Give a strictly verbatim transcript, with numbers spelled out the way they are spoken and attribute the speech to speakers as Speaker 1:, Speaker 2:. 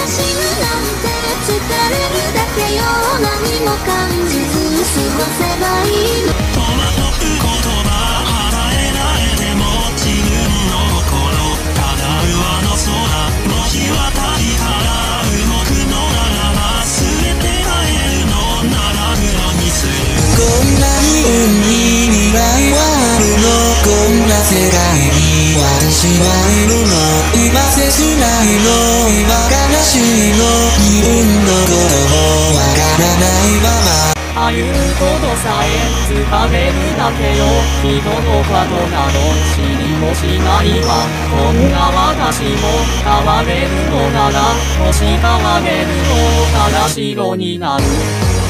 Speaker 1: 死ぬなんて疲れるだけよ。何も感じず過ごせばいいの。
Speaker 2: 戸惑う言葉払えないでも自分の心ただ上の空の日はたりから動くのならば全てがえるのなら黒にする。
Speaker 3: こんな不運に未来はあるの。こんな世界に私はいるの。今切ないの今悲しいの。自分のこともわからないまま
Speaker 4: ああいうことさえ疲れるだけよ。人のことなど知りもしないわ。こんな私も変われるのなら星があげるのから白になる。